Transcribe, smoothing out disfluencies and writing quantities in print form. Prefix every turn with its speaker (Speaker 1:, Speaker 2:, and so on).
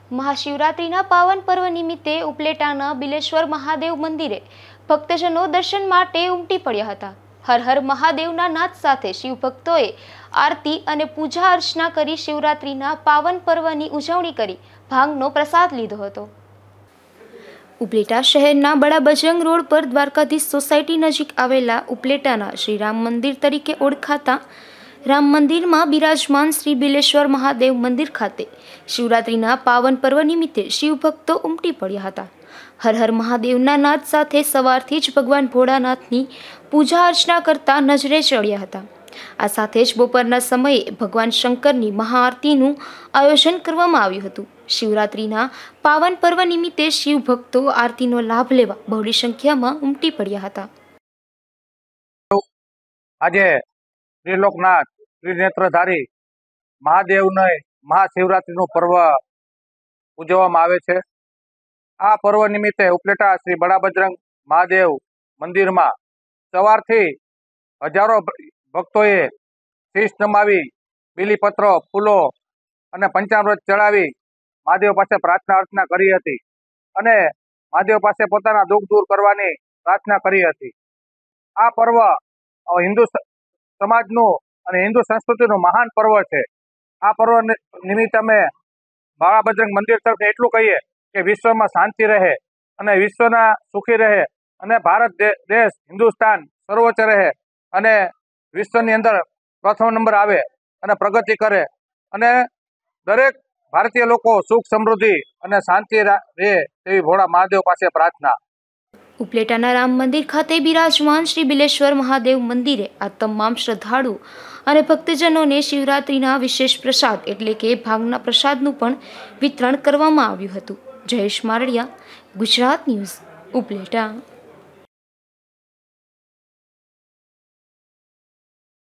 Speaker 1: મહાશિવરાત્રિના પાવન પર્વ નિમિત્તે ઉપલેટાના બિલેશ્વર મહાદેવ મંદિરે ભક્તજનો દર્શન માટે ઉમટી પડ્યા હતા। હર હર મહાદેવના નાદ સાથે શિવ ભક્તોએ આરતી અને પૂજા અર્ચના કરી શિવરાત્રિના પાવન પર્વની ઉજવણી કરી ભાંગનો પ્રસાદ લીધો હતો। ઉપલેટા શહેરના બડા બજરંગ રોડ પર દ્વારકાધીશ સોસાયટી નજીક આવેલા ઉપલેટાના શ્રી રામ મંદિર તરીકે ઓળખાતા રામ મંદિરમાં બિરાજમાન શ્રી બિલેશ્વર મહાદેવ મંદિર ખાતે શિવરાત્રિના પાવન પર્વ નિમિત્તે શિવ ભક્તો ઉમટી પડ્યા હતા। હર હર મહાદેવના નાદ સાથે સવારથી જ ભગવાન ભોળાનાથની પૂજા અર્ચના કરતા નજરે ચડ્યા હતા। આ સાથે જ બપોરના સમયે ભગવાન શંકરની મહાઆરતીનું આયોજન કરવામાં આવ્યું હતું। શિવરાત્રિના પાવન પર્વ નિમિત્તે શિવ ભક્તો આરતીનો લાભ લેવા બહોળી સંખ્યામાં ઉમટી પડ્યા હતા।
Speaker 2: આજે ત્રિલોકનાથ ત્રિનેત્રધારી મહાદેવને મહાશિવરાત્રિનું પર્વ ઉજવવામાં આવે છે। આ પર્વ નિમિત્તે ઉપલેટા શ્રી બડા બજરંગ મહાદેવ મંદિરમાં સવારથી હજારો ભક્તોએ શીશ નમાવી બીલીપત્ર ફૂલો અને પંચામૃત ચડાવી મહાદેવ પાસે પ્રાર્થના અર્ચના કરી હતી અને મહાદેવ પાસે પોતાના દુઃખ દૂર કરવાની પ્રાર્થના કરી હતી। આ પર્વ હિન્દુ સમાજનું અને હિન્દુ સંસ્કૃતિનું મહાન પર્વ છે। આ પર્વ નિમિત્તે અમે બાળા બજરંગ મંદિર તરફ એટલું કહીએ કે વિશ્વમાં શાંતિ રહે અને વિશ્વના સુખી રહે અને ભારત દેશ હિન્દુસ્તાન સર્વોચ્ચ રહે અને વિશ્વની અંદર પ્રથમ નંબર આવે અને પ્રગતિ કરે અને દરેક ભારતીય લોકો સુખ સમૃદ્ધિ અને શાંતિ રહે તેવી ભોળા મહાદેવ પાસે પ્રાર્થના।
Speaker 1: ઉપલેટાના રામ મંદિર ખાતે બિરાજમાન શ્રી બિલેશ્વર મહાદેવ મંદિરે આ તમામ શ્રદ્ધાળુ અને ભક્તજનોને શિવરાત્રિના વિશેષ પ્રસાદ એટલે કે ભાંગના પ્રસાદનું પણ વિતરણ કરવામાં આવ્યું હતું। જયેશ મારડિયા, ગુજરાત ન્યૂઝ, ઉપલેટા।